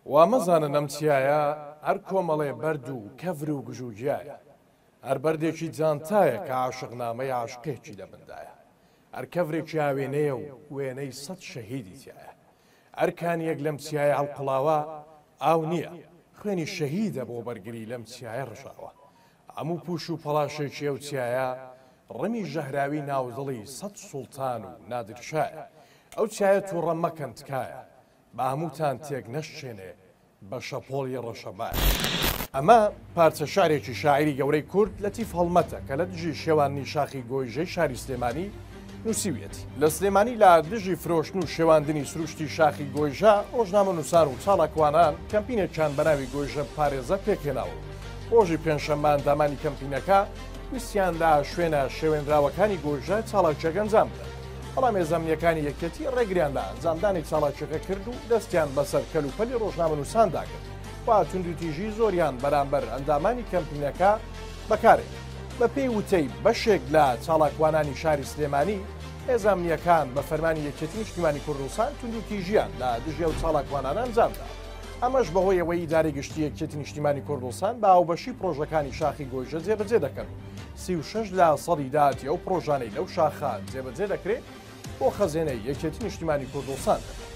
وامەزانن ئەم چیایە هەر کۆمەڵێ بەرد و کەڤر و گژوگیایە، هەر بەردێکی جانتایە کە عاشقنامەی عاشقێکی لەبندایە، هەر کەڤرێکی ئاوێنەیە و وێنەی سەد شەهیدی تایە، ئەرکان یەک لەم چیایە هەڵقڵاوە ئاو نییە، خوێنی شەهیدە بۆ بەرگری لەم چیایە ڕژاوە. هەموو پوش و پەڵاشێکی ئەو چیایە ڕەمی ژەهراوی ناودڵی سەد سوڵتان و نادرشایە. ئەو چایە تووڕە مەکەن تکایە، بە هەمووتان تێک نەشێنێ بە شەپۆڵی ڕەشەبایە. ئەمە پارچە شارێکی شاعری گەورەی کورد لەتیف هەڵمەتە کە لە دژی شێوانی شاخی گۆیژەی شاری سلێمانی نووسیوێتی. لە سلێمانی لە دژی فرۆشتن و شێواندنی سروشتی شاخی گۆیژە ڕۆژنامە نووسان و چاڵکوانان کەمپینێکیان بەناوی گۆیژە پارێزە پێکهێناوە. ڕۆژی پێنجشەممە ئەندامانی کەمپینەکە ویسیاندا شوێنە شێوێنراوەکانی گۆیژە چاڵاکچەکە ئەنجام بدەن. بەڵام ێزەمنیەکانی یەکێتی ڕێگریاندا ئەنجامدانی چاڵاکچەکە کرد و دەستیان بەسەر کەلوپەلی ڕۆژنامە نووساندا کرد. وا توندوتیژی زۆریان بەرامبەر ئەندامانی کەمپینەکە بەکارێت. بە پێی وتەی بەشێک لە چاڵاکوانانی شاری سلێمانی ئێزەمنیەکان بە فەرمانی یەکێتی نیشتیمانی کوردستان توندوتیژیان لە دژی ئەو چاڵاکوانانە ئەنجامدا. ئەمەش بەهۆی ئەوەی ئیدارەی گشتی یەکێتی نیشتیمانی کوردستان بە ئاوبەشی پرۆژەکانی شاخی گۆیژە جێبەجێ دەکەن. 36% داهاتی ئەو پرۆژانەی لەو شاخە جێبەجێ دەکرێت بۆ خەزێنەی یەکێتی نیشتیمانی کوردستان.